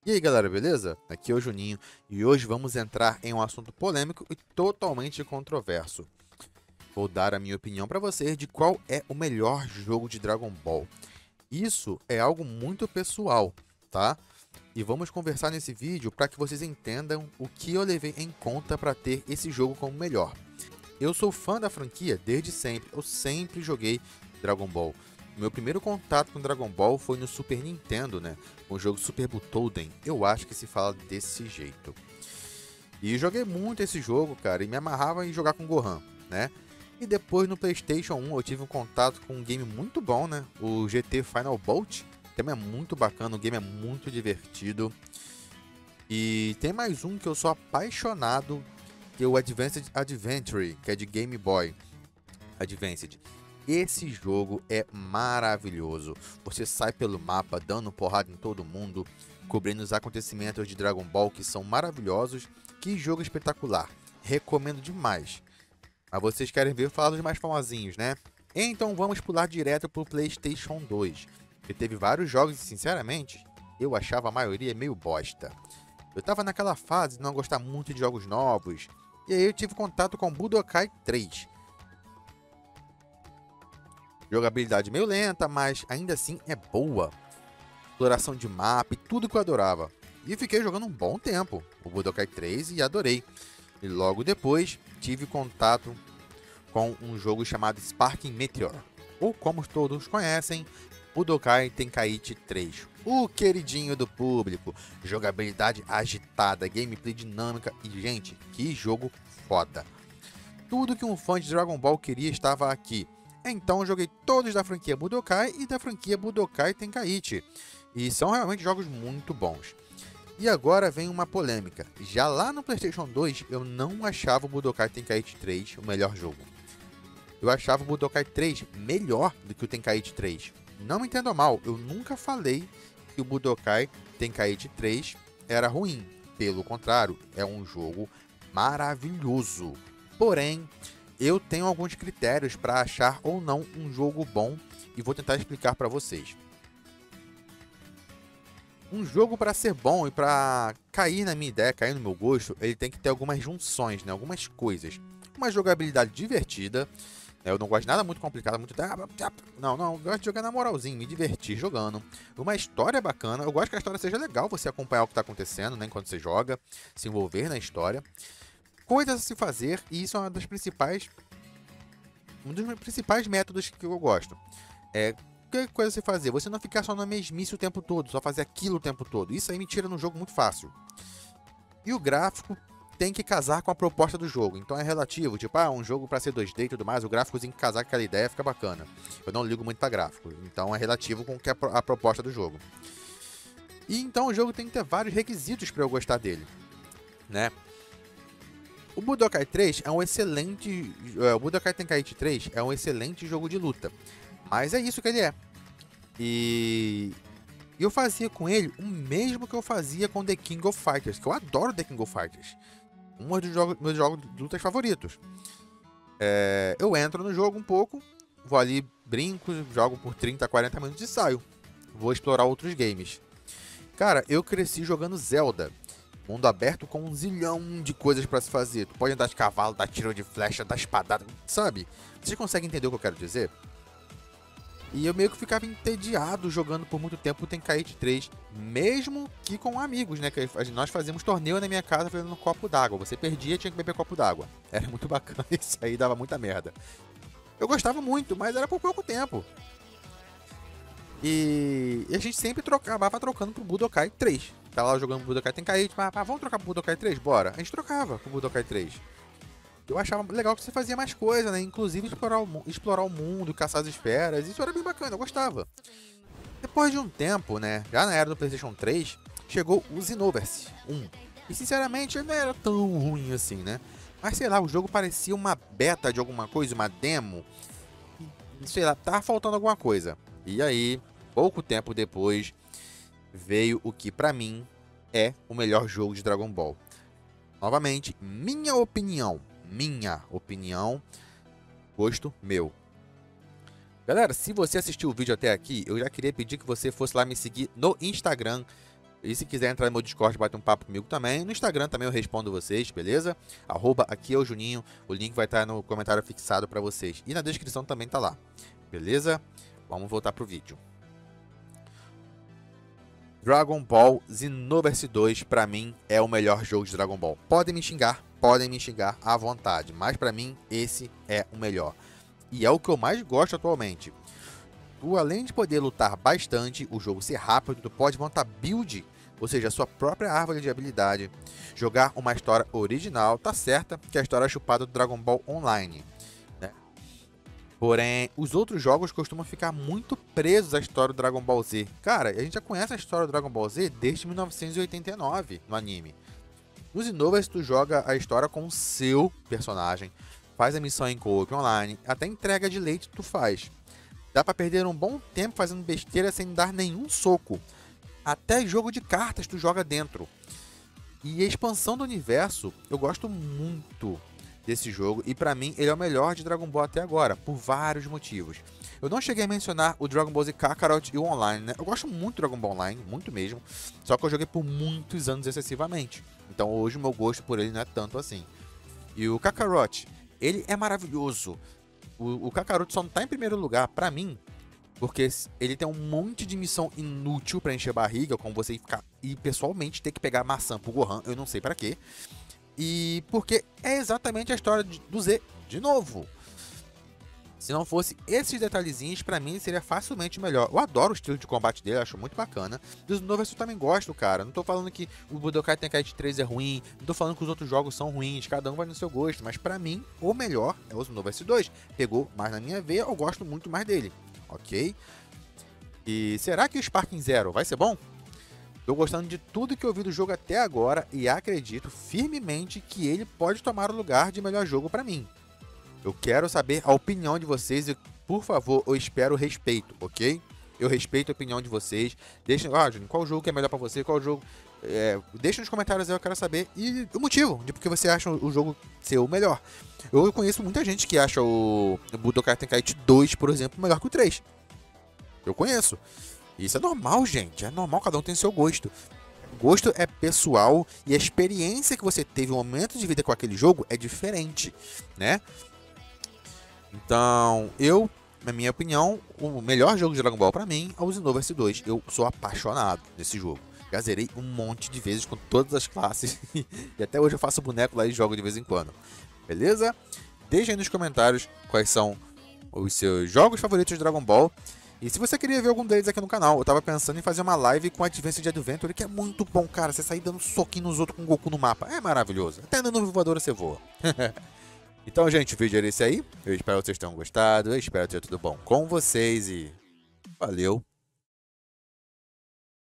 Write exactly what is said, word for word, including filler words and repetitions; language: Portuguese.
E aí galera, beleza? Aqui é o Juninho e hoje vamos entrar em um assunto polêmico e totalmente controverso. Vou dar a minha opinião para vocês de qual é o melhor jogo de Dragon Ball. Isso é algo muito pessoal, tá? E vamos conversar nesse vídeo para que vocês entendam o que eu levei em conta para ter esse jogo como melhor. Eu sou fã da franquia desde sempre, eu sempre joguei Dragon Ball. Meu primeiro contato com Dragon Ball foi no Super Nintendo, né? Com o jogo Super Butoden. Eu acho que se fala desse jeito. E joguei muito esse jogo, cara, e me amarrava em jogar com Gohan, né? E depois no PlayStation um eu tive um contato com um game muito bom, né? O G T Final Bolt. Também é muito bacana, o game é muito divertido. E tem mais um que eu sou apaixonado, que é o Advanced Adventure, que é de Game Boy Advanced. Esse jogo é maravilhoso. Você sai pelo mapa dando porrada em todo mundo, cobrindo os acontecimentos de Dragon Ball que são maravilhosos. Que jogo espetacular. Recomendo demais. Mas vocês querem ver falar dos mais famosinhos, né? Então vamos pular direto pro PlayStation dois. Que teve vários jogos e, sinceramente, eu achava a maioria meio bosta. Eu tava naquela fase de não gostar muito de jogos novos. E aí eu tive contato com Budokai três. Jogabilidade meio lenta, mas ainda assim é boa. Exploração de mapa e tudo que eu adorava. E fiquei jogando um bom tempo o Budokai três e adorei. E logo depois tive contato com um jogo chamado Sparking Meteor. Ou como todos conhecem, Budokai Tenkaichi três. O queridinho do público. Jogabilidade agitada, gameplay dinâmica e, gente, que jogo foda. Tudo que um fã de Dragon Ball queria estava aqui. Então eu joguei todos da franquia Budokai e da franquia Budokai Tenkaichi. E são realmente jogos muito bons. E agora vem uma polêmica. Já lá no PlayStation dois eu não achava o Budokai Tenkaichi três o melhor jogo. Eu achava o Budokai três melhor do que o Tenkaichi três. Não me entenda mal, eu nunca falei que o Budokai Tenkaichi três era ruim. Pelo contrário, é um jogo maravilhoso. Porém, eu tenho alguns critérios para achar ou não um jogo bom e vou tentar explicar para vocês. Um jogo para ser bom e para cair na minha ideia, cair no meu gosto, ele tem que ter algumas junções, né? Algumas coisas. Uma jogabilidade divertida. Né? Eu não gosto de nada muito complicado, muito... Não, não, eu gosto de jogar na moralzinha, me divertir jogando. Uma história bacana. Eu gosto que a história seja legal, você acompanhar o que está acontecendo, né? Enquanto você joga, se envolver na história. Coisas a se fazer, e isso é uma das principais um dos principais métodos que eu gosto. É que coisa a se fazer, você não ficar só na mesmice o tempo todo, só fazer aquilo o tempo todo. Isso aí me tira no jogo muito fácil. E o gráfico tem que casar com a proposta do jogo. Então é relativo, tipo, ah, um jogo para ser dois D e tudo mais, o gráfico tem que casar com aquela ideia, fica bacana. Eu não ligo muito para gráfico, então é relativo com o que é a proposta do jogo. E então o jogo tem que ter vários requisitos para eu gostar dele, né? O Budokai três é um excelente... O Budokai Tenkaichi três é um excelente jogo de luta. Mas é isso que ele é. E eu fazia com ele o mesmo que eu fazia com The King of Fighters, que eu adoro The King of Fighters. Um dos jogos, meus jogos de lutas favoritos. É... Eu entro no jogo um pouco, vou ali, brinco, jogo por trinta, quarenta minutos e saio. Vou explorar outros games. Cara, eu cresci jogando Zelda. Mundo aberto com um zilhão de coisas pra se fazer. Tu pode andar de cavalo, dar tiro de flecha, dar espadada, sabe? Vocês conseguem entender o que eu quero dizer? E eu meio que ficava entediado jogando por muito tempo o Tenkaichi três, mesmo que com amigos, né? Que nós fazíamos torneio na minha casa fazendo um copo d'água. Você perdia, tinha que beber copo d'água. Era muito bacana, isso aí dava muita merda. Eu gostava muito, mas era por pouco tempo. E a gente sempre acabava trocando pro Budokai três. Tava lá jogando Budokai Tenkaichi, mas ah, vamos trocar pro Budokai três? Bora. A gente trocava pro Budokai três. Eu achava legal que você fazia mais coisa, né? Inclusive explorar o, explorar o mundo, caçar as esferas. Isso era bem bacana, eu gostava. Depois de um tempo, né? Já na era do PlayStation três, chegou o Xenoverse um. E sinceramente, ele não era tão ruim assim, né? Mas sei lá, o jogo parecia uma beta de alguma coisa, uma demo. E, sei lá, tava faltando alguma coisa. E aí, pouco tempo depois, veio o que pra mim é o melhor jogo de Dragon Ball. Novamente, minha opinião, minha opinião, gosto meu. Galera, se você assistiu o vídeo até aqui, eu já queria pedir que você fosse lá me seguir no Instagram, E se quiser entrar no meu Discord, bater um papo comigo também. No Instagram também eu respondo vocês, beleza? Arroba aqui é o Juninho. O link vai estar no comentário fixado para vocês. E na descrição também tá lá. Beleza? Vamos voltar pro vídeo. Dragon Ball Xenoverse dois, pra mim, é o melhor jogo de Dragon Ball. Podem me xingar, podem me xingar à vontade. Mas pra mim, esse é o melhor. E é o que eu mais gosto atualmente. Tu, além de poder lutar bastante, o jogo ser rápido, tu pode montar build, ou seja, a sua própria árvore de habilidade, jogar uma história original, tá certa que a história é chupada do Dragon Ball Online, né? Porém, os outros jogos costumam ficar muito presos à história do Dragon Ball Z. Cara, a gente já conhece a história do Dragon Ball Z desde mil novecentos e oitenta e nove no anime. Nos Xenoverse, tu joga a história com o seu personagem, faz a missão em co-op online, até entrega de leite tu faz. Dá pra perder um bom tempo fazendo besteira sem dar nenhum soco. Até jogo de cartas tu joga dentro. E a expansão do universo, eu gosto muito desse jogo. E pra mim, ele é o melhor de Dragon Ball até agora, por vários motivos. Eu não cheguei a mencionar o Dragon Ball Z Kakarot e o Online, né? Eu gosto muito do Dragon Ball Online, muito mesmo. Só que eu joguei por muitos anos excessivamente. Então hoje o meu gosto por ele não é tanto assim. E o Kakarot, ele é maravilhoso. O, o Kakarot só não tá em primeiro lugar, pra mim, porque ele tem um monte de missão inútil pra encher barriga, como você ficar e pessoalmente ter que pegar maçã pro Gohan, eu não sei pra quê. E porque é exatamente a história do Z, de novo. Se não fosse esses detalhezinhos, pra mim seria facilmente melhor. Eu adoro o estilo de combate dele, acho muito bacana. Dos novos eu também gosto, cara. Não tô falando que o Budokai Tenkaichi três é ruim, não tô falando que os outros jogos são ruins, cada um vai no seu gosto. Mas pra mim, o melhor é o Xenoverse dois. Pegou mais na minha veia, eu gosto muito mais dele. Ok? E será que o Sparking Zero vai ser bom? Tô gostando de tudo que eu vi do jogo até agora e acredito firmemente que ele pode tomar o lugar de melhor jogo pra mim. Eu quero saber a opinião de vocês e, por favor, eu espero respeito, ok? Eu respeito a opinião de vocês. Deixem, ah, Júnior, qual jogo que é melhor pra você? Qual jogo... É, deixa nos comentários aí, eu quero saber. E o motivo de porque você acha o jogo ser o melhor. Eu conheço muita gente que acha o Budokai Tenkaichi dois, por exemplo, melhor que o três. Eu conheço. Isso é normal, gente. É normal, cada um tem seu gosto. Gosto é pessoal e a experiência que você teve, o momento de vida com aquele jogo é diferente, né? Então, eu, na minha opinião, o melhor jogo de Dragon Ball pra mim é o Xenoverse dois. Eu sou apaixonado nesse jogo. Já zerei um monte de vezes com todas as classes. E até hoje eu faço boneco lá e jogo de vez em quando. Beleza? Deixem aí nos comentários quais são os seus jogos favoritos de Dragon Ball. E se você queria ver algum deles aqui no canal, eu tava pensando em fazer uma live com Advanced Adventure, que é muito bom, cara. Você sair dando soquinho nos outros com o Goku no mapa. É maravilhoso. Até na nuvem voadora você voa. Então, gente, o vídeo era esse aí. Eu espero que vocês tenham gostado. Eu espero ter tudo bom com vocês e valeu.